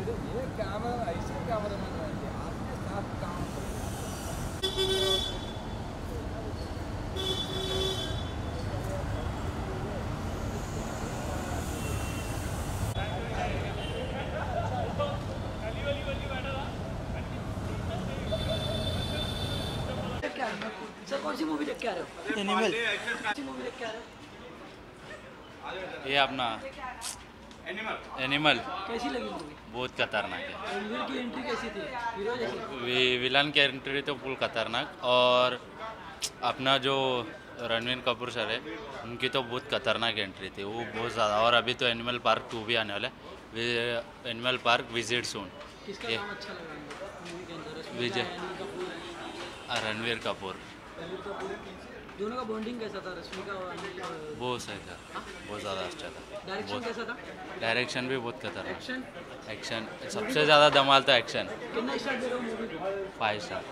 ये कैमरा ऐसे camera man है आपके साथ काम सर कौन सी मूवी देख के आ रहे हो? एनिमल। कौन सी मूवी देख के आ रहे हो? ये अपना एनिमल कैसी लगी मूवी? बहुत खतरनाक है। रणवीर की एंट्री कैसी थी? हीरो जैसी? विलन की एंट्री तो फुल खतरनाक, और अपना जो रणवीर कपूर सर है उनकी तो बहुत खतरनाक एंट्री थी वो, बहुत ज़्यादा। और अभी तो एनिमल पार्क 2 भी आने वाला है, एनिमल पार्क विजिट सून। किसका काम अच्छा लगा मूवी के अंदर? विजय अनिल कपूर, रणवीर कपूर रणवीर कपूर, दोनों का बॉन्डिंग कैसा था? रश्मिका और अनिल? बहुत सही था, बहुत ज़्यादा अच्छा था। डायरेक्शन कैसा था? डायरेक्शन भी बहुत खतरनाक। एक्शन? एक्शन सबसे ज़्यादा धमाल था एक्शन। कितना स्टार दे रहे हो मूवी को? 5 स्टार।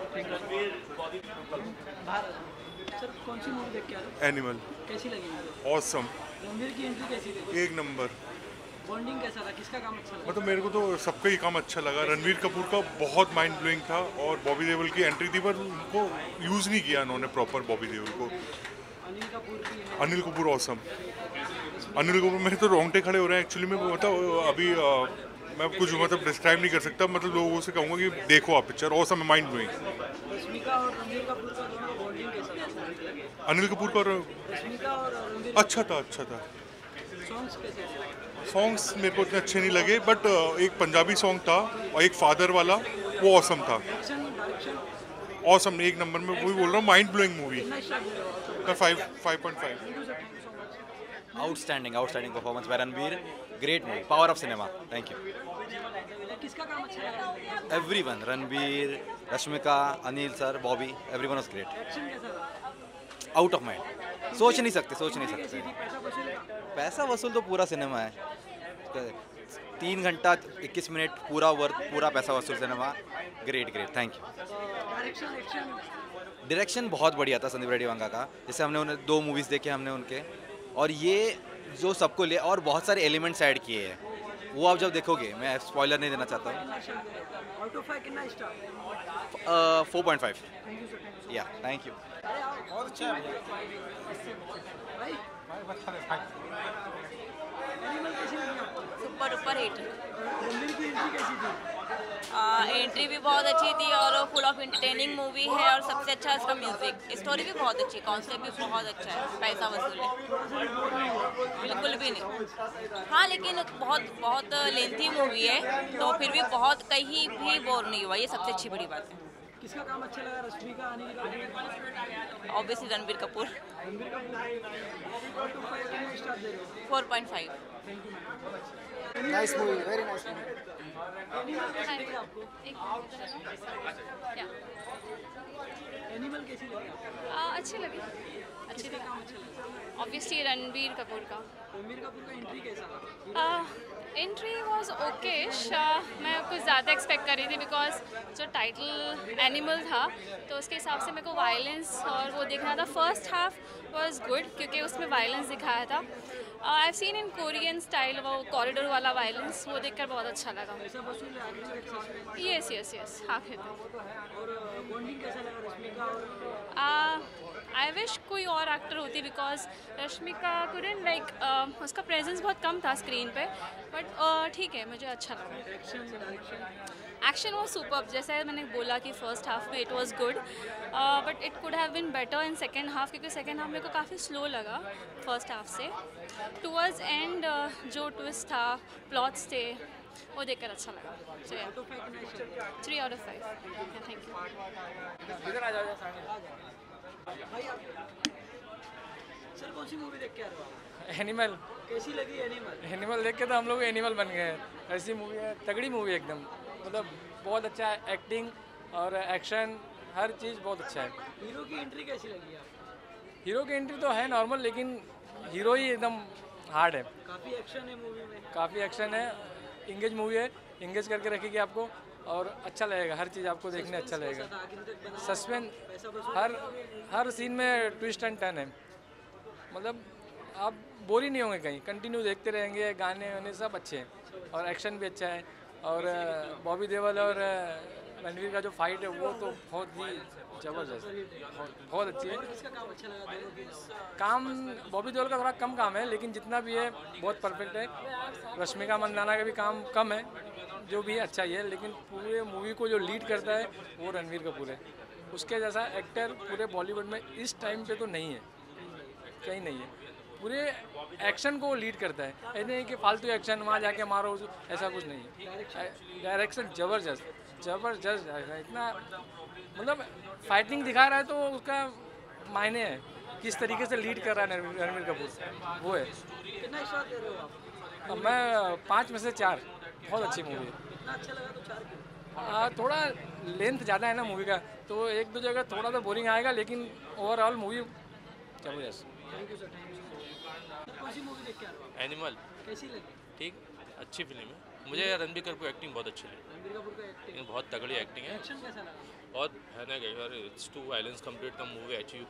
सर कौन सी मूवी देख के आ रहे हो? एनिमल। कैसी लगी मूवी? ऑसम। रणवीर की एंट्री कैसी थी? एक नंबर। बॉन्डिंग कैसा था? किसका काम अच्छा लगा? मतलब मेरे को तो सबका ही काम अच्छा लगा। रणवीर कपूर का बहुत माइंड ब्लोइंग था, और बॉबी देओल की एंट्री थी पर उनको यूज़ नहीं किया उन्होंने प्रॉपर बॉबी देओल को। अनिल कपूर की है? अनिल कपूर ऑसम। अनिल कपूर मेरे तो रोंगटे खड़े हो रहे हैं एक्चुअली में। मतलब अभी मैं कुछ मतलब डिस्क्राइब नहीं कर सकता, मतलब लोगों से कहूँगा कि देखो आप पिक्चर, ऑसम है, माइंड ब्लोइंग। रश्मिका और रणवीर कपूर का दोनों का बॉन्डिंग कैसा था? अनिल कपूर का रश्मिका और रणवीर अच्छा था, अच्छा था। सॉन्ग्स कैसे थे? सॉन्ग्स मेरे को इतने अच्छे नहीं लगे, बट एक पंजाबी सॉन्ग था और एक फादर वाला, वो ऑसम था। Action, direction? ऑसम, एक नंबर में वही बोल रहा हूँ, माइंड ब्लोइंग मूवी। कितना स्टार दे रहे हो? मैं 5.5। Outstanding performance by Ranveer. Great movie. Power of cinema. Thank you. किसका काम अच्छा लगा? Everyone. Ranveer, Rashmika, Anil sir, Bobby. Everyone was great. Action कैसा था? Out of mind. सोच नहीं सकते. कैसी थी? पैसा वसूल था? पैसा वसूल तो पूरा सिनेमा है। 3 घंटा 21 मिनट पूरा वर्थ, पूरा पैसा वसूल cinema. Great. Thank you. Direction, action? Direction बहुत बढ़िया था संदीप रेड्डी वांगा का। जैसे हमने उन्हें 2 मूवीज़ देखे हमने उनके, और ये जो सबको ले और बहुत सारे एलिमेंट्स ऐड किए हैं, वो आप जब देखोगे, मैं स्पॉइलर नहीं देना चाहता हूँ। आउट ऑफ 5 कितना स्टार? 4.5। Thank you sir. या थैंक यू। बहुत अच्छा है भाई एनिमल कैसी लगी आपको? Super hit. रणवीर की एंट्री कैसी थी? एंट्री भी बहुत अच्छी थी और फुल ऑफ एंटरटेनिंग मूवी है, और सबसे अच्छा इसका म्यूजिक, स्टोरी भी बहुत अच्छी, कॉन्सेप्ट भी बहुत अच्छा है, पैसा वसूल है। बिल्कुल भी नहीं। हाँ, लेकिन बहुत लेंथी मूवी है, तो फिर भी बहुत कहीं भी बोर नहीं हुआ, ये सबसे अच्छी बड़ी बात है। किसका काम अच्छा लगा? Rashmika, Anil Kapoor? Obviously Ranbir Kapoor. Ranveer Kapoor. Out of 5 कितना स्टार दे रहे हो? 4.5। Thank you ma'am. Nice movie, very nice movie. Animal कैसी लगी आपको? एनिमल कैसी लगी आपको? अच्छी लगी। अच्छी किसका काम अच्छा लगा? ऑब्वियसली रणबीर कपूर का। रणवीर कपूर का एंट्री कैसा था? Entry was okayish. मैं कुछ ज़्यादा एक्सपेक्ट कर रही थी, बिकॉज जो टाइटल एनिमल था तो उसके हिसाब से मेरे को वायलेंस और वो देखना था। फर्स्ट हाफ वाज गुड क्योंकि उसमें वायलेंस दिखाया था। I have seen in Korean style वो कॉरिडोर वाला वायलेंस, वो देखकर बहुत अच्छा लगा। पैसा वसूल है आखिर में सक्सेस में? यस आखिर में। और बॉन्डिंग कैसा लगा रश्मिका और? आई विश कोई और एक्टर होती, बिकॉज रश्मिका कुडंट लाइक उसका प्रेजेंस बहुत कम था स्क्रीन पे, बट ठीक है, मुझे अच्छा लगा। Action, direction? Action was superb, जैसे मैंने बोला कि फर्स्ट हाफ में it was good, but it could have been better in second half, क्योंकि सेकेंड हाफ मेरे को काफ़ी स्लो लगा फर्स्ट हाफ से। टूवर्ड्स एंड जो ट्विस्ट था, प्लॉट्स थे, वो देखकर अच्छा लगा। So, yeah. 3 out of 5। Thank you. इधर आ जाओ सामने। भाई आप सर कौन सी मूवी देख के आ रहे हो? एनिमल। कैसी लगी एनिमल? एनिमल देख के तो हम लोग एनिमल बन गए हैं। ऐसी मूवी है, तगड़ी मूवी एकदम, मतलब बहुत अच्छा है, एक्टिंग और एक्शन हर चीज़ बहुत अच्छा है। हीरो की एंट्री कैसी लगी आपको? हीरो की एंट्री तो है नॉर्मल, लेकिन हीरो ही एकदम हार्ड है। काफ़ी एक्शन है मूवी में? काफ़ी एक्शन है, इंगेज मूवी है, इंगेज करके रखेगी आपको और अच्छा लगेगा, हर चीज़ आपको देखने अच्छा लगेगा। सस्पेंस, हर सीन में ट्विस्ट एंड टर्न है, मतलब आप बोर ही नहीं होंगे कहीं, कंटिन्यू देखते रहेंगे। गाने वाने सब अच्छे हैं और एक्शन भी अच्छा है, और बॉबी देओल और रणवीर का जो फाइट है वो तो बहुत ही ज़बरदस्त, बहुत अच्छी है। किसका काम अच्छा लगा दोनों के? काम बॉबी देओल का थोड़ा कम काम है, लेकिन जितना भी है बहुत परफेक्ट है। रश्मिका मंदाना का भी काम कम है, जो भी है अच्छा ही है, लेकिन पूरे मूवी को जो लीड करता है वो रणवीर कपूर है। उसके जैसा एक्टर पूरे बॉलीवुड में इस टाइम पे तो नहीं है, कहीं नहीं है। पूरे एक्शन को लीड करता है, ऐसे नहीं कि फालतू एक्शन वहाँ जाके मारो, ऐसा कुछ नहीं है। डायरेक्शन ज़बरदस्त ज़बरदस्त है, इतना मतलब फाइटिंग दिखा रहा है तो उसका मायने है, किस तरीके से लीड कर रहा है रणवीर कपूर, वो है। कितना स्टार दे रहे हो आप? अब मैं 5 में से 4, बहुत अच्छी मूवी है। इतना अच्छा लगा तो 4 क्यों? थोड़ा लेंथ ज़्यादा है ना मूवी का, तो एक दो जगह थोड़ा तो बोरिंग आएगा, लेकिन ओवरऑल मूवी जबरदस्त। Thank you sir, thank you sir. कौन सी मूवी देख के आ रहे हो? एनिमल कैसी लगी? ठीक, अच्छी फिल्म है। मुझे रणबीर कपूर एक्टिंग बहुत अच्छी लगी, रणबीर कपूर का एक्टिंग, बहुत तगड़ी एक्टिंग है। एक्शन कैसा लगा? बहुत भयानक है यार, it's too violence complete the movie actually.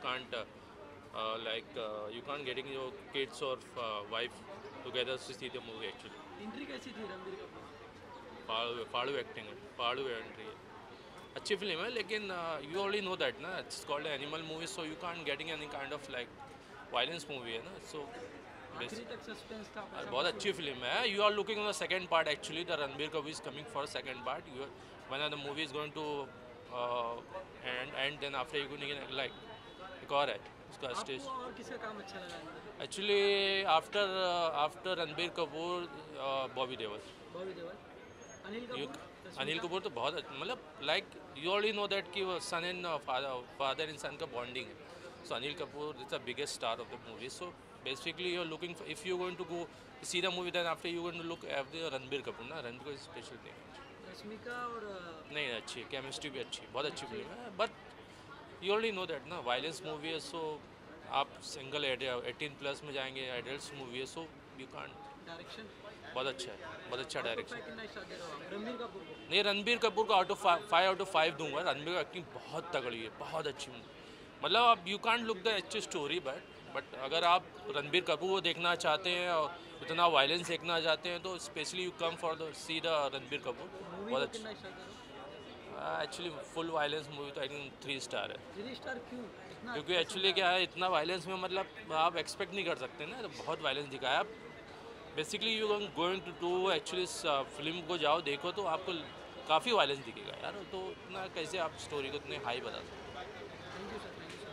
You can't getting your kids और wife together to see the movie actually. Entry कैसी थी रणबीर कपूर? फाड़ू एक्टिंग है, फाड़ू एंट्री है, अच्छी फिल्म है। लेकिन यू ऑलरेडी नो दैट ना, it's called Animal movie, so you can't getting any kind of like violence movie है ना, सो आखिरी तक सस्पेंस था। बहुत अच्छी फिल्म है। You are looking on the second part actually, the Ranbir Kapoor is coming for second part. You when the movie is going to end then after you going like एक और है उसका स्टेज। आपको और किसका काम अच्छा लगा? Actually after Ranbir Kapoor, Bobby Deol. Bobby Deol, Anil You- Kapoor, Anil Kapoor तो बहुत मतलब like you already know that कि वो son and father and son का बॉन्डिंग है। So Anil Kapoor is the biggest star of the movie. So basically you are looking, if you going to go see the movie then after you going to look at the Ranbir Kapoor ना, Ranbir Kapoor special thing है। रश्मिका और नहीं अच्छी है, chemistry भी अच्छी, बहुत अच्छी फिल्म है। But you already know that ना, वायलेंस मूवी है, सो आप सिंगल 18+ में जाएंगे, एडल्ट मूवी है, सो यू कांट। डायरेक्शन बहुत अच्छा है, बहुत अच्छा डायरेक्शन। कितना स्टार दे रहे हो आप रणबीर कपूर को? नहीं, रणबीर कपूर को 5 आउट ऑफ 5 दूंगा। रणबीर की एक्टिंग बहुत तगड़ी है, बहुत अच्छी। मतलब आप यू कांट लुक द अच्छी स्टोरी, बट अगर आप रणबीर कपूर को देखना चाहते हैं और इतना वायलेंस देखना चाहते हैं तो specially you come for the see the Ranbir Kapoor. Movie बहुत को अच्छी कितना स्टार दे रहे हो? एक्चुअली फुल वायलेंस मूवी तो आई थिंक 3 स्टार है, 3 स्टार क्यों? इतना क्योंकि एक्चुअली क्या है, इतना वायलेंस में मतलब आप एक्सपेक्ट नहीं कर सकते ना, तो बहुत वायलेंस दिखाया। आप basically you going to do actually film को जाओ देखो तो आपको काफ़ी वायलेंस दिखेगा यार, तो इतना कैसे आप स्टोरी को इतने हाई बता सकते। Thank you sir, thank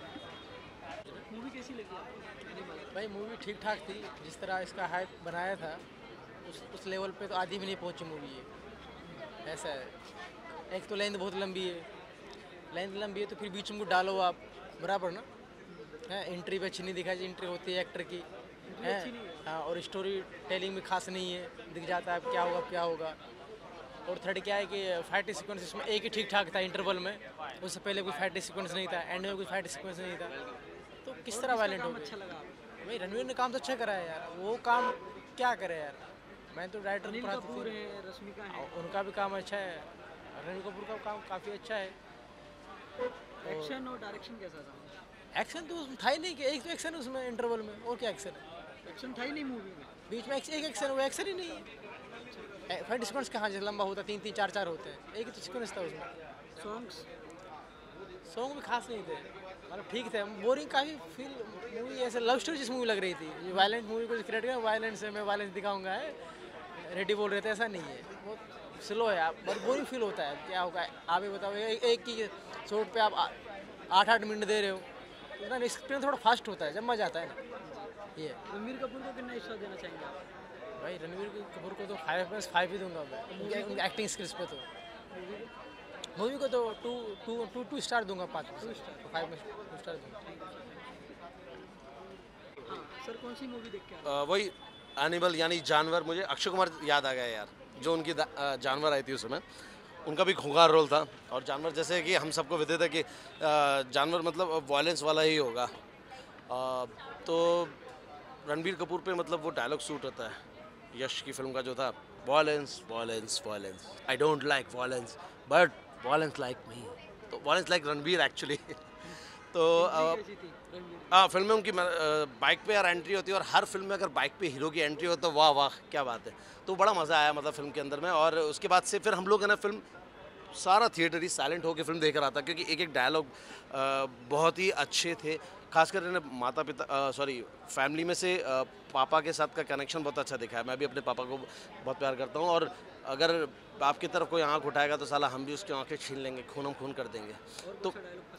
you sir. Movie कैसी लगी आपको? एनिमल भाई मूवी ठीक ठाक थी, जिस तरह इसका हाइप बनाया था उस लेवल पे तो आधी भी नहीं पहुंची मूवी है। ऐसा है, एक तो लेंथ बहुत लंबी है, लेंथ लंबी है तो फिर बीच में डालो आप बराबर ना है। एंट्री भी अच्छी नहीं दिखाई, एंट्री होती है एक्टर की है हाँ, और स्टोरी टेलिंग भी खास नहीं है, दिख जाता है क्या होगा क्या होगा। और थर्ड क्या है कि फाइट सीक्वेंस इसमें एक ही ठीक ठाक था इंटरवल में, उससे पहले कोई फाइट सीक्वेंस नहीं था, एंड में कोई फाइट सीक्वेंस नहीं था, तो किस तरह वायलेंट हो अच्छा गई। लगा आपको? भाई रणवीर ने काम तो अच्छा करा है यार, वो काम क्या करे यार। मैं तो डायरेक्टर अनिल पढ़ा कपूर है, रश्मिका है, उनका भी काम अच्छा है, रणवीर कपूर का काम काफ़ी अच्छा है। एक्शन और डायरेक्शन कैसा था? एक्शन तो उसमें था ही नहीं कि एक तो एक्शन है उसमें इंटरवल में, और क्या एक्शन है एक्शन था ही नहीं मूवी में। बीच में एक एक्शन है, वो एक्शन ही नहीं है। फाइट सीक्वेंस कहाँ जैसे लंबा होता है, 3-3 4-4 होते हैं, एक ही तो सीक्वेंस था उसमें। सॉन्ग्स सॉन्ग भी खास नहीं थे, मतलब ठीक थे, बोरिंग काफ़ी फील मूवी ऐसे लव स्टोरी जिस मूवी लग रही थी। ये वायलेंट मूवी को क्रिएट किया, वायलेंस है मैं वायलेंस दिखाऊंगा है, रेडी बोल रहे थे, ऐसा नहीं है, बहुत स्लो है आप, बहुत बोरिंग फील होता है। क्या होगा आप ही बताओ, एक ही शॉट पे आप 8-8 मिनट दे रहे हो, इतना एक्सपीरियंस थोड़ा फास्ट होता है जब मजा आता है ना। ये रणबीर कपूर को कितना स्टार देना चाहेंगे आप? भाई रणवीर कपूर को तो 5/5 ही दूंगा मैं, उनकी एक्टिंग स्किल्स पे। तो मूवी को तो 2 स्टार दूंगा, 5 में 5 में 2 स्टार दूंगा। हाँ सर, कौन सी मूवी देख के आ रहे हो? वही एनिमल यानी जानवर। मुझे अक्षय कुमार याद आ गया यार, जो उनकी जानवर आई थी उस समय, उनका भी खूंखार रोल था। और जानवर जैसे कि हम सबको विदित है कि जानवर मतलब वायलेंस वाला ही होगा, तो रणबीर कपूर पे मतलब वो डायलॉग सूट होता है। यश की फिल्म का जो था, violence violence violence, I don't like violence but violence like me, तो वायलेंस लाइक रणबीर एक्चुअली। तो हाँ, फिल्म में उनकी बाइक पे यार एंट्री होती है, और हर फिल्म में अगर बाइक पे हीरो की एंट्री हो तो वाह वाह क्या बात है। तो बड़ा मज़ा आया मतलब फिल्म के अंदर में। और उसके बाद से फिर हम लोग है ना फिल्म सारा थिएटर ही साइलेंट होकर फिल्म देख रहा था, क्योंकि एक एक डायलॉग बहुत ही अच्छे थे। खासकर इन्हें माता पिता फैमिली में से पापा के साथ का कनेक्शन बहुत अच्छा दिखा है। मैं भी अपने पापा को बहुत प्यार करता हूँ, और अगर आपकी तरफ कोई आँख उठाएगा तो साला हम भी उसकी आँखें छीन लेंगे, खूनम खून कर देंगे। तो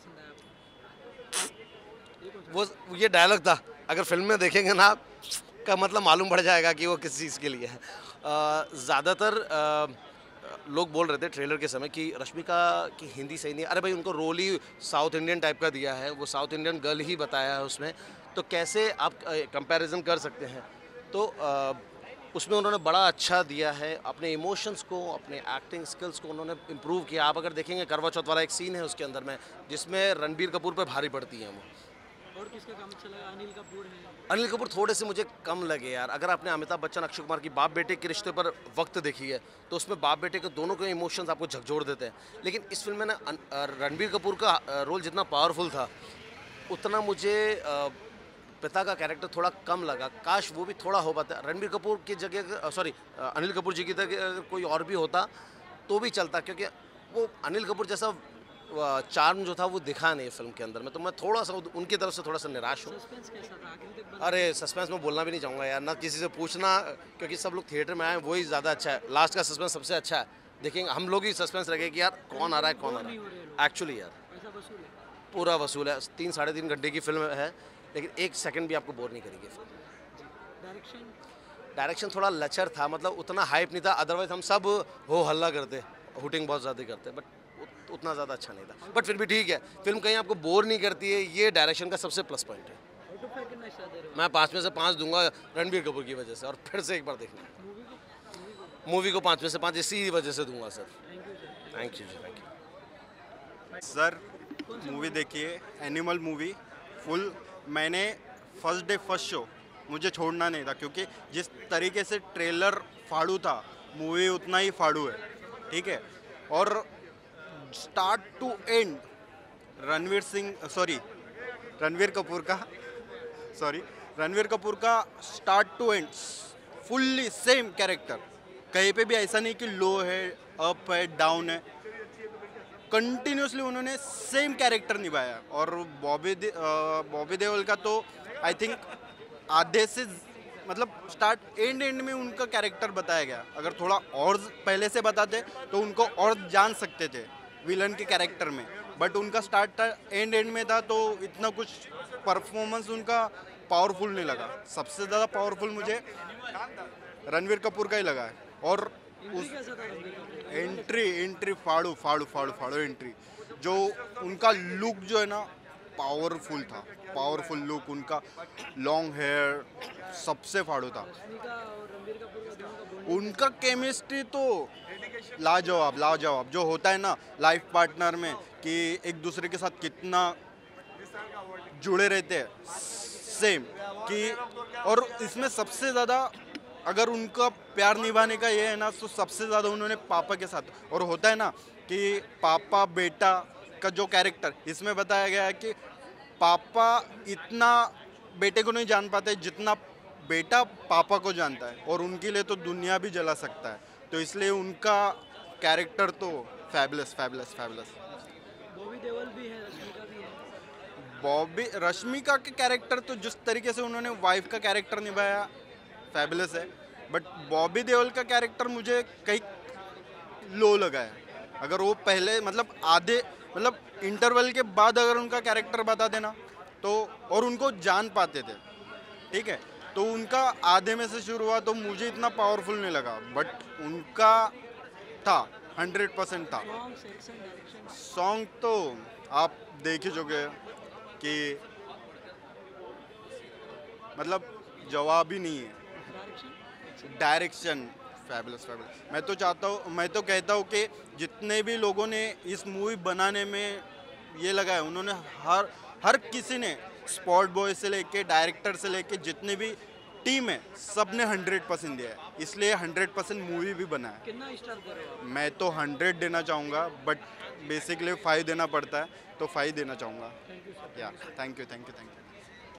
वो ये डायलॉग था, अगर फिल्म में देखेंगे ना का मतलब मालूम पड़ जाएगा कि वो किस चीज़ के लिए है। ज़्यादातर लोग बोल रहे थे ट्रेलर के समय कि रश्मिका की हिंदी सही नहीं। अरे भाई, उनको रोल ही साउथ इंडियन टाइप का दिया है, वो साउथ इंडियन गर्ल ही बताया है उसमें, तो कैसे आप कंपैरिजन कर सकते हैं। तो उसमें उन्होंने बड़ा अच्छा दिया है, अपने इमोशंस को, अपने एक्टिंग स्किल्स को उन्होंने इम्प्रूव किया। आप अगर देखेंगे करवा चौथ वाला एक सीन है उसके अंदर में, जिसमें रणबीर कपूर पर भारी पड़ती हैं वो। और किसका काम अच्छा लगा? अनिल कपूर है। अनिल कपूर थोड़े से मुझे कम लगे यार। अगर आपने अमिताभ बच्चन अक्षय कुमार की बाप बेटे के रिश्ते पर वक्त देखी है, तो उसमें बाप बेटे के दोनों के इमोशंस आपको झकझोर देते हैं। लेकिन इस फिल्म में ना रणबीर कपूर का रोल जितना पावरफुल था, उतना मुझे पिता का कैरेक्टर थोड़ा कम लगा। काश वो भी थोड़ा हो पाता। रणबीर कपूर की जगह अनिल कपूर जी की जगह कोई और भी होता तो भी चलता, क्योंकि वो अनिल कपूर जैसा चार्म जो था वो दिखा नहीं फिल्म के अंदर में। तो मैं थोड़ा सा उनकी तरफ से थोड़ा सा निराश हूँ। सस्पेंस कैसा था आखिर तक? अरे सस्पेंस में बोलना भी नहीं चाहूँगा यार, ना किसी से पूछना, क्योंकि सब लोग थिएटर में आए वही ज़्यादा अच्छा है। लास्ट का सस्पेंस सबसे अच्छा है। देखेंगे हम लोग ही सस्पेंस रखे कि यार कौन आ रहा है कौन आ रहा है। एक्चुअली यार पैसा वसूल है? पूरा वसूल है। 3-3.5 घंटे की फिल्म है, लेकिन एक सेकंड भी आपको बोर नहीं करेगी फिल्म। डायरेक्शन थोड़ा लचर था, मतलब उतना हाइप नहीं था। अदरवाइज हम सब हो हल्ला करते, हुटिंग बहुत ज़्यादा करते, बट उतना ज़्यादा अच्छा नहीं था। बट फिर भी ठीक है, फिल्म कहीं आपको बोर नहीं करती है, ये डायरेक्शन का सबसे प्लस पॉइंट है। मैं 5 में से 5 दूंगा रणबीर कपूर की वजह से, और फिर से एक बार देखना मूवी को 5 में से 5 इसी वजह से दूंगा sir. Thank you sir. Movie देखिए, एनिमल मूवी फुल। मैंने फर्स्ट डे फर्स्ट शो मुझे छोड़ना नहीं था, क्योंकि जिस तरीके से ट्रेलर फाड़ू था, मूवी उतना ही फाड़ू है, ठीक है। और start to end Ranveer Kapoor का start to end fully same character. कहीं पे भी ऐसा नहीं कि लो है, अप है, डाउन है, कंटिन्यूसली उन्होंने सेम कैरेक्टर निभाया। और बॉबी देओल का तो आई थिंक आधे से मतलब स्टार्ट एंड में उनका कैरेक्टर बताया गया। अगर थोड़ा और पहले से बताते तो उनको और जान सकते थे विलन के कैरेक्टर में, बट उनका स्टार्ट एंड में था, तो इतना कुछ परफॉर्मेंस उनका पावरफुल नहीं लगा। सबसे ज़्यादा पावरफुल मुझे रणवीर कपूर का ही लगा है। और उस एंट्री फाड़ू एंट्री, जो उनका लुक जो है ना पावरफुल था, पावरफुल लुक उनका, लॉन्ग हेयर सबसे फाड़ू था। उनका केमिस्ट्री तो लाजवाब जो होता है ना लाइफ पार्टनर में, कि एक दूसरे के साथ कितना जुड़े रहते हैं, सेम कि। और इसमें सबसे ज़्यादा अगर उनका प्यार निभाने का ये है ना, तो सबसे ज़्यादा उन्होंने पापा के साथ, और होता है ना कि पापा बेटा का जो कैरेक्टर इसमें बताया गया है कि पापा इतना बेटे को नहीं जान पाते जितना बेटा पापा को जानता है, और उनके लिए तो दुनिया भी जला सकता है। तो इसलिए उनका कैरेक्टर तो फैबुलस। बॉबी देओल भी है, रश्मिका भी है। रश्मिका के कैरेक्टर तो जिस तरीके से उन्होंने वाइफ का कैरेक्टर निभाया फैबुलस है, बट बॉबी देओल का कैरेक्टर मुझे कहीं लो लगा है। अगर वो पहले मतलब इंटरवल के बाद अगर उनका कैरेक्टर बता देना तो, और उनको जान पाते थे, ठीक है, तो उनका आधे में से शुरू हुआ तो मुझे इतना पावरफुल नहीं लगा, बट उनका था 100% था। सॉन्ग तो आप देख ही चुके कि मतलब जवाब ही नहीं है। Direction fabulous. मैं तो कहता हूँ कि जितने भी लोगों ने इस मूवी बनाने में ये लगा है, उन्होंने हर किसी ने, स्पॉट बॉय से लेके डायरेक्टर से लेके जितने भी टीम है, सब ने 100% दिया है, इसलिए 100% मूवी भी बना है। कितना स्टार दे रहे हो आप? मैं तो 100 देना चाहूँगा, बट बेसिकली 5 देना पड़ता है, तो 5 देना चाहूँगा। या थैंक यू।